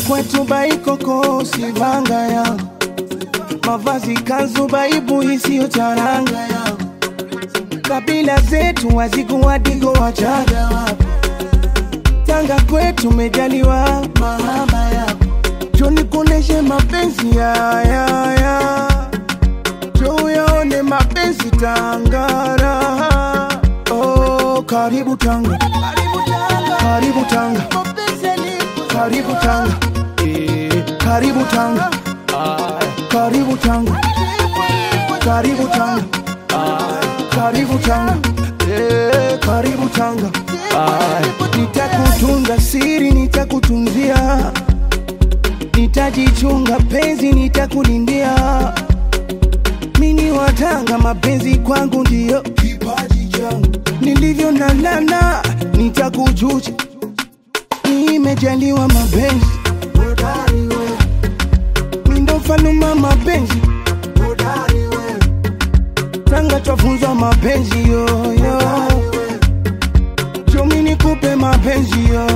kwetu baikoko sivanga ya mavazi kanzu baibu isiyo taranga ya kabila zetu wazikuwa digo wachaga wapo Tanga kwetu mejaliwa mahaba ya Joni kuneshe mapenzi ya Jo yaone mapenzi Tangara Oh karibu Tanga Karibu Tanga Karibu Tanga Karibu Tanga Karibu Tanga Karibu Tanga Karibu Tanga Karibu Tanga Nitakutunga siri nitakutunzia Nitajichunga penzi nitakulindia Mini wa Tanga mapenzi kwangu ndio kipaji changu Nilivyo na lana nitakujuja Nimejaliwa mapenzi Hodari we Mindo mfaluma mapenzi Hodari we Tanga twafunzwa mapenzi yo Jomini kupe mapenzi yo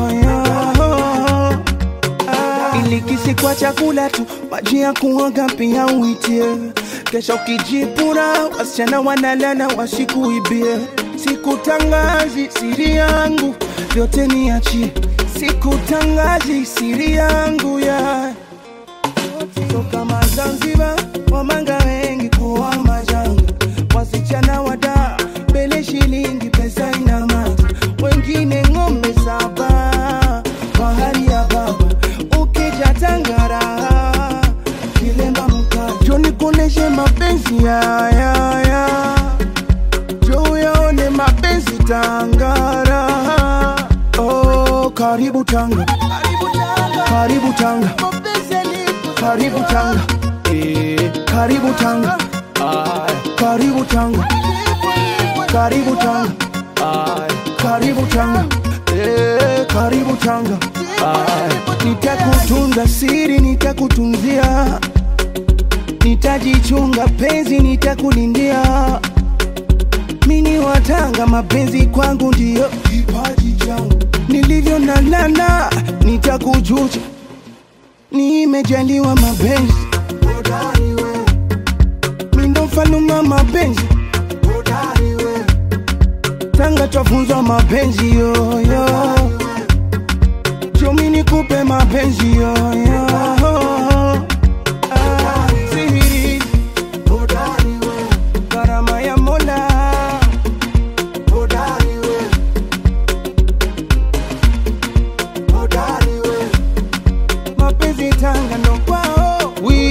Ilikisi kwa chakula tu maji ya kuoga pia uitie Kesha ukijipura wasichana wanalana wasikuibie Sikutangazi siri yangu vyote niachie Sikutangazi siri yangu ya Toka Zanzibar wamanga wengi kuwa majanga Wasichana wada bele shilingi pesa ina mata Wengine ngombe saba bahari ya baba Ukija Tangara kilemba mkara Joni kuneshe mapenzi ya Jo yaone mapenzi Tangara Oh karibu Tanga Karibu Tanga Karibu Tanga Karibu Tanga Karibu Tanga Karibu Tanga Karibu Tanga Karibu Tanga Nitakutunga siri nitakutunzia Nitajichunga penzi nitakulindia Mini wa Tanga mapenzi kwangu ndio kipaji changu Nilivyo na lana nitakujuja Nimejaliwa mapenzi Hodari we Mindo mfaluma mapenzi Hodari we Tanga twafunzwa mapenzi yo Jomini kupe mapenzi yo Sihiri Hodari we Karama ya Mola Hodari we Hodari we Mapenzi Tanga ndo kwao